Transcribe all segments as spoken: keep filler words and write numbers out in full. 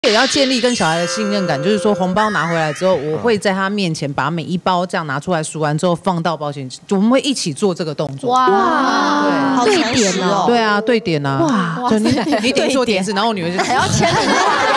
也要建立跟小孩的信任感，就是说红包拿回来之后，我会在他面前把每一包这样拿出来数完之后放到保险，我们会一起做这个动作。 哇， 对， 好对点哦， 对啊，对点啊，哇，就你你点错点子，然后我女儿就还要签名，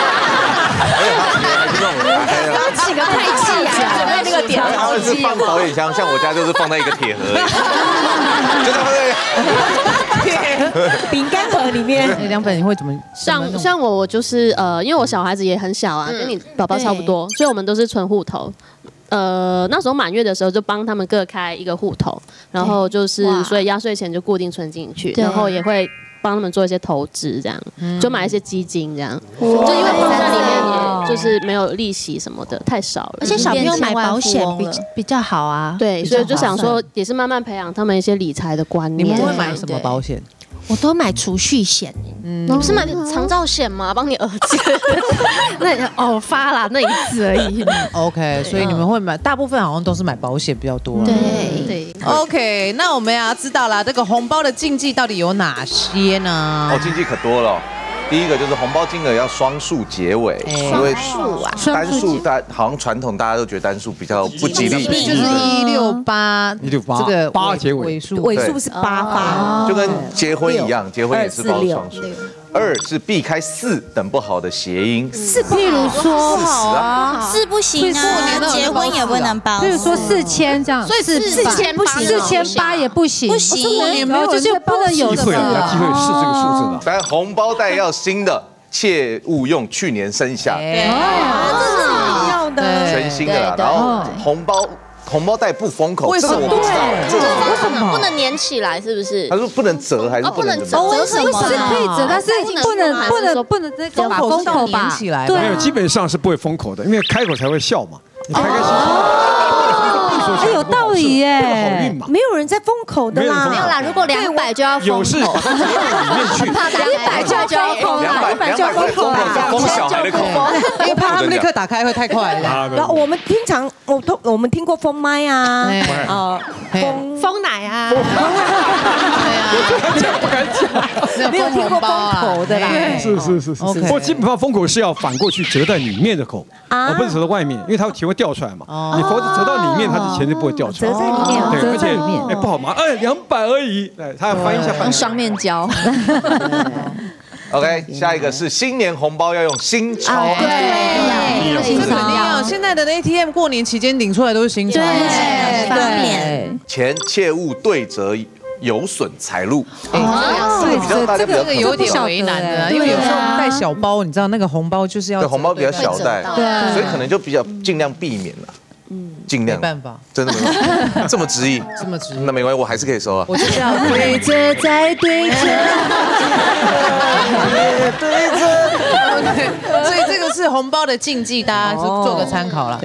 起个太气啊，准备那个点他们是放保险箱，像我家就是放在一个铁盒而已，就放在饼干盒里面。 凉粉你会怎么？ 像像我我就是呃，因为我小孩子也很小啊，跟你宝宝差不多，所以我们都是存户头。呃，那时候满月的时候就帮他们各开一个户头，然后就是所以压岁钱就固定存进去，然后也会帮他们做一些投资，这样就买一些基金，这样就因为放在里面也就是没有利息什么的，太少了。 而且小朋友买保险比比较好啊， 对，所以就想说也是慢慢培养他们一些理财的观念。 你们会买什么保险？ 我都买储蓄险， 嗯，不是买长照险吗？帮你儿子， 那偶发啦，那一次而已。 OK， 所以你们会买，大部分好像都是买保险比较多。 对对。 OK， 那我们要知道啦，这个红包的禁忌到底有哪些呢？ 哦，禁忌可多了。第一个就是红包金额要双数结尾，因为数啊， 单数大好像传统大家都觉得单数比较不吉利， 就是一六八， 一六八， 这个八结尾尾数， 尾数是八八， 就跟结婚一样，结婚也是包双数。二是避开四等不好的谐音， 四譬如说好啊， 四不行啊，结婚也不能包， 譬如说四千这样， 所以四千不行， 四千八也不行， 不行， 也没有就是不能有机会啊，机会是这个数字的。 但红包袋要新的，切勿用去年生下， 哦，这是一样的， 全新的啦。然后红包。红包袋不封口，这个我不知道，这个为什么不能粘起来？是不是？ 他说不能折还是不能折？ 为什么？ 是可以折，但是不能不能不能那个把封口粘起来。 对， 没有，基本上是不会封口的，因为开口才会笑嘛，你开开心心。 哎，有道理耶， 好运嘛。 没有人在封口的啦， 没有啦，如果两百就要封口， 有事把它折到里面去。 两百就要封口啦，一百就要封口啦，封小孩的口， 因为怕他们立刻打开会太快了。 然后我们经常我都我们听过封麦啊，呃，封封奶啊， 对啊， 不敢讲， 没有听过封口的啦。 是是是是，不过基本上封口是要反过去折在里面的口，而不是折到外面，因为它钱会掉出来嘛。你否则折到里面，它的钱就不会掉出来。 折在里面， 对，而且哎不好嘛，哎两百而已，哎，他要翻一下翻。 用双面胶。 OK， 下一个是新年红包要用新钞， 对，新钞肯定要。现在的 A T M 过年期间领出来都是新钞， 对，方便。 钱切勿对折，有损财路。 这个比较大家比较这个有点为难的，因为有时候带小包，你知道那个红包就是要对红包比较小袋， 对， 所以可能就比较尽量避免了。嗯，尽量没办法， 真的没办法，这么执意， 这么执意， 那没关系，我还是可以收啊。 我就是要对着再对着，对着，所以这个是红包的禁忌，大家做个参考啦。